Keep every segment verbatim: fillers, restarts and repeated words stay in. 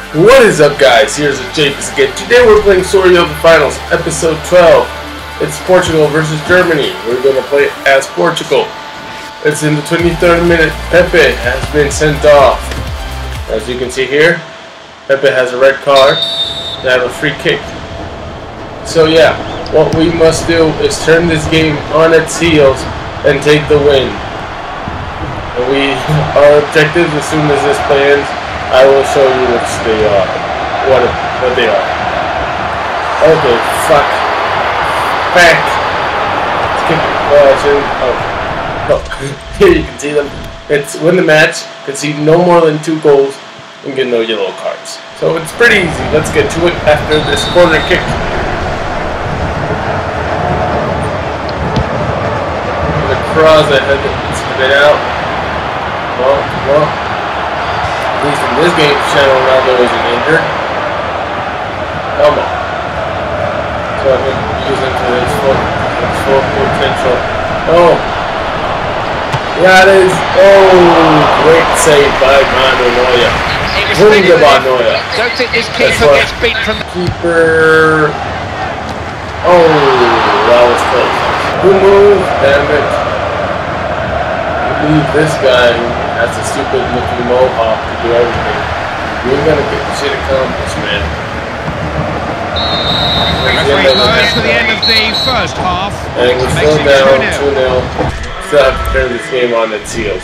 What is up, guys? Here's Japes again. Today we're playing Story of the Finals, episode twelve. It's Portugal versus Germany. We're going to play as Portugal. It's in the twenty-third minute. Pepe has been sent off. As you can see here, Pepe has a red card. They have a free kick. So yeah, what we must do is turn this game on its heels and take the win. We, our objectives as soon as this play ends, I will show you which they are. What what they are. Okay, fuck. Back. Skip. Oh, oh. Here you can see them. It's win the match, concede no more than two goals, and get no yellow cards. So it's pretty easy. Let's get to it after this corner kick. The cross ahead, it's it out. Well, well. At least in this game, Cristiano Ronaldo isn't injured. Come on. So I can use him to his full, his full potential. Oh. That is. Oh, great save by Manuel Neuer. Wunderbar Neuer. Don't think this keeper gets beat from the keeper. Oh, that was close. Good move. Damn it. Leave this guy. That's a stupid looking mohawk to do everything. We're gonna get the shit accomplished, man. Referee blows to the end of the first half. And we're still down two nil. Still have to turn this game on its heels.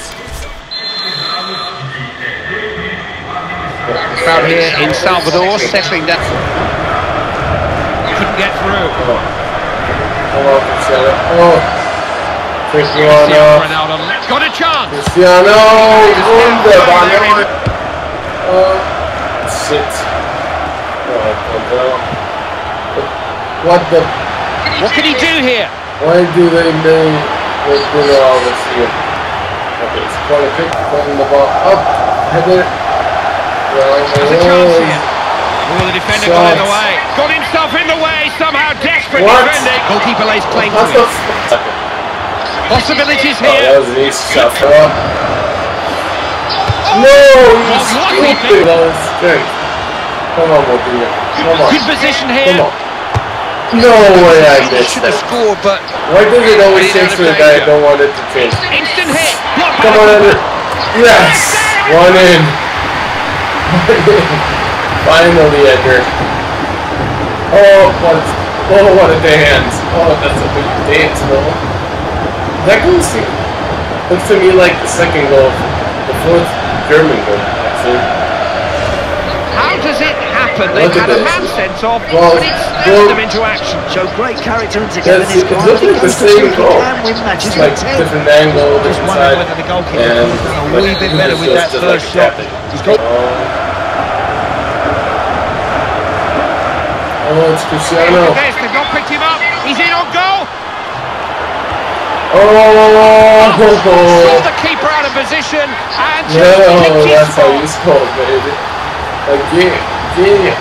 Crowd here in Salvador settling down. Couldn't get through. Oh. Come on, Cristiano. Oh. Cristiano Ronaldo got a chance. Cristiano, wunderbar. Oh, shit. Oh, what the? What can he do here? Why do they make Bruno Alves here? Okay, it's corner kick, putting the ball up, head it. There's a chance here. Oh, the defender got in the way. Got himself in the way somehow. Desperate what? defending. Goalkeeper lays claim to it. Possibilities oh, here. That was an easy shot for up. No, you stupid. That was strength. Come on, Moutinho. Come on. Good position here. Come on. No way I missed should that. have scored, but why does it always change for the guy I don't want it to change? Instant hit. Come on, Ender. Yes. One in. Finally, Edgar. Oh, what? Oh, what a dance. Oh, that's a big dance, bro. That goal looks to me like the second goal, the fourth German goal, actually. How does it happen? They've had a man sent off, well, but it's well, them into action. Showed great character and together. It looks like the same goal. It's like different angle, different side, whether the goalkeeper and a wee bit better with that first shot. He's got. Oh, it's Cristiano. They've not picked him up. He's in on goal. Oh, saw the keeper out of position and no, that's how you score, baby. Again, again.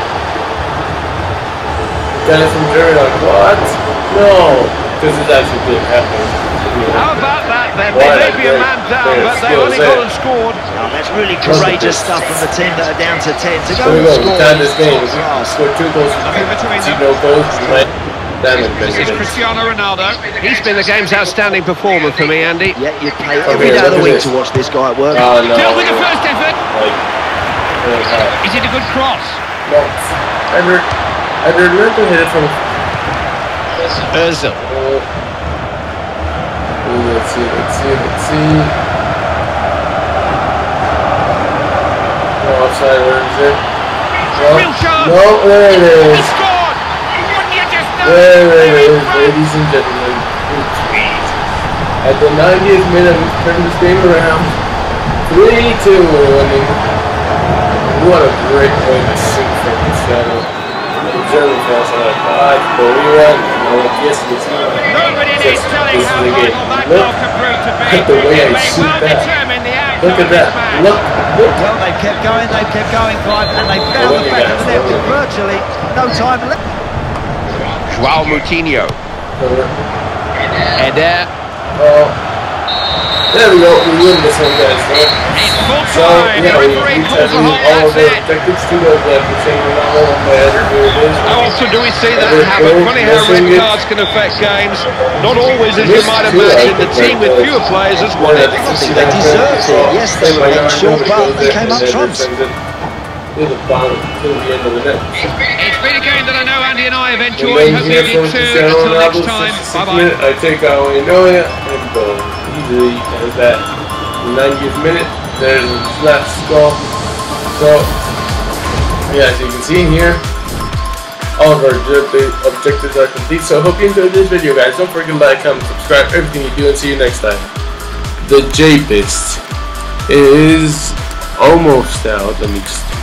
Guys from Germany like, what? No, because it actually didn't happen. How about that then? They may be a man down, but they only got and scored. Oh, that's really courageous stuff from the team that are down to ten. To go and score. We tied this game. We scored two goals. Zero goals. This is Cristiano Ronaldo. He's been the game's outstanding performer for me, Andy. Yeah, you'd pay every day of the week to watch this guy at work. Oh, no. Dealt with the first effort. Like, really is it a good cross? No. I heard, I heard learn to hit it from Ozil. Uh, let's see, let's see, let's see. No, offside, where is it? No, Real chance. no, there it is. He scored. Wouldn't you just know? There it is, ladies and gentlemen. At the ninetieth minute, we turned this game around. three two, we're winning. What a great way to sing for Cristiano. The German fans are like, ah, but we won. And I'm like, yes, it's not. Nobody needs telling how vital that Look goal can prove to be. at the way I They shoot well that. determine the outcome Look at of this that. match. Look, look. Well, they've kept going, they've kept going, Clive, and they found the back of the net with virtually no time left. João Moutinho. Eder. Oh. There we go, we win this one, guys. So, so yeah, we reach out all of the objectives to those left. We're saying we're not rolling by here it is. How often do we see that happen? Funny how red cards can affect games. Not always, as you might imagine. The team with fewer players has won it. I think they deserved it. Yes, they were playing short, but they came up trumps. To the bottom, to the end of the net. It's been a game that I know Andy and I have enjoyed. Hope you did too. Until next time, bye-bye. I take out Inoue and go easily as that ninetieth minute. There's a last score. So, yeah, as you can see here, all of our objectives are complete. So I hope you enjoyed this video, guys. Don't forget to like, comment, subscribe, everything you do, and see you next time. The J-Pist is almost out. Let me just